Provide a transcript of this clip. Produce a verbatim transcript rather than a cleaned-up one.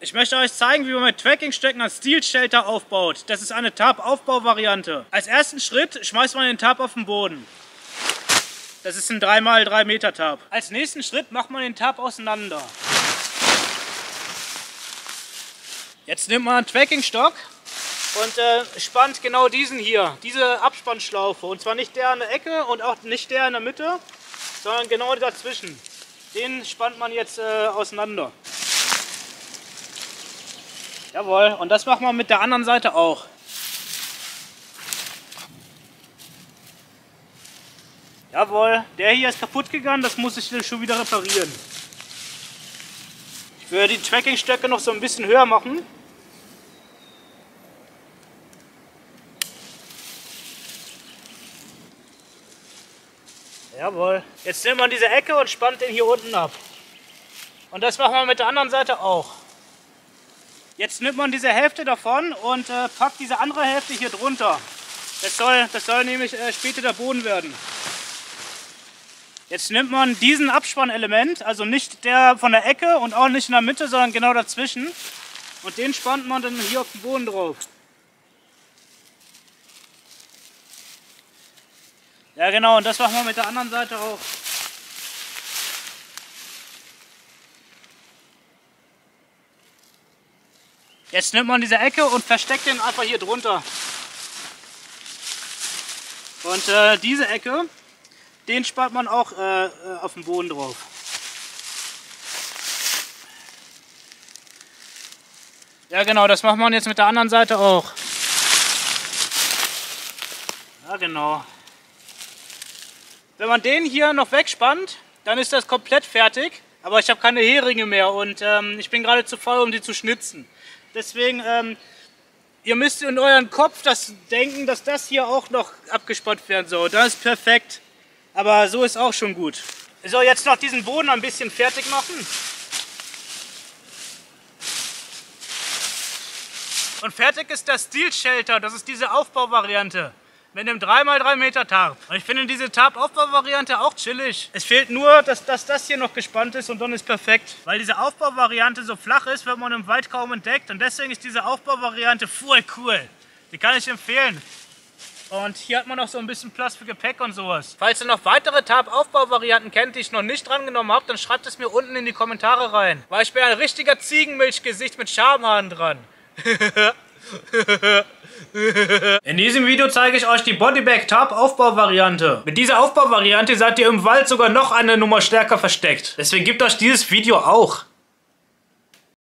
Ich möchte euch zeigen, wie man mit Trekkingstöcken ein Steel Shelter aufbaut. Das ist eine Tarp-Aufbau-Variante. Als ersten Schritt schmeißt man den Tarp auf den Boden. Das ist ein drei mal drei Meter Tarp. Als nächsten Schritt macht man den Tarp auseinander. Jetzt nimmt man einen Trekkingstock und äh, spannt genau diesen hier, diese Abspannschlaufe. Und zwar nicht der an der Ecke und auch nicht der in der Mitte, sondern genau dazwischen. Den spannt man jetzt äh, auseinander. Jawohl, und das macht man mit der anderen Seite auch. Jawohl, der hier ist kaputt gegangen, das muss ich schon wieder reparieren. Ich würde die Trekkingstöcke noch so ein bisschen höher machen. Jawohl. Jetzt nimmt man diese Ecke und spannt den hier unten ab. Und das machen wir mit der anderen Seite auch. Jetzt nimmt man diese Hälfte davon und äh, packt diese andere Hälfte hier drunter. Das soll, das soll nämlich äh, später der Boden werden. Jetzt nimmt man diesen Abspannelement, also nicht der von der Ecke und auch nicht in der Mitte, sondern genau dazwischen. Und den spannt man dann hier auf den Boden drauf. Ja genau, und das machen wir mit der anderen Seite auch. Jetzt nimmt man diese Ecke und versteckt den einfach hier drunter. Und äh, diese Ecke, den spart man auch äh, auf dem Boden drauf. Ja genau, das macht man jetzt mit der anderen Seite auch. Ja genau. Wenn man den hier noch wegspannt, dann ist das komplett fertig. Aber ich habe keine Heringe mehr und ähm, ich bin gerade zu faul, um die zu schnitzen. Deswegen, ähm, ihr müsst in euren Kopf das denken, dass das hier auch noch abgespannt werden soll. Das ist perfekt. Aber so ist auch schon gut. So, jetzt noch diesen Boden ein bisschen fertig machen. Und fertig ist das Steel Shelter. Das ist diese Aufbauvariante. Mit einem drei mal drei Meter Tarp. Und ich finde diese Tarp-Aufbauvariante auch chillig. Es fehlt nur, dass, dass das hier noch gespannt ist und dann ist perfekt. Weil diese Aufbauvariante so flach ist, wird man im Wald kaum entdeckt. Und deswegen ist diese Aufbauvariante voll cool. Die kann ich empfehlen. Und hier hat man noch so ein bisschen Platz für Gepäck und sowas. Falls ihr noch weitere Tarp-Aufbauvarianten kennt, die ich noch nicht dran genommen habe, dann schreibt es mir unten in die Kommentare rein. Weil ich bin ein richtiger Ziegenmilchgesicht mit Schamhaaren dran. In diesem Video zeige ich euch die Bodybag Tarp Aufbauvariante. Mit dieser Aufbauvariante seid ihr im Wald sogar noch eine Nummer stärker versteckt. Deswegen gebt euch dieses Video auch.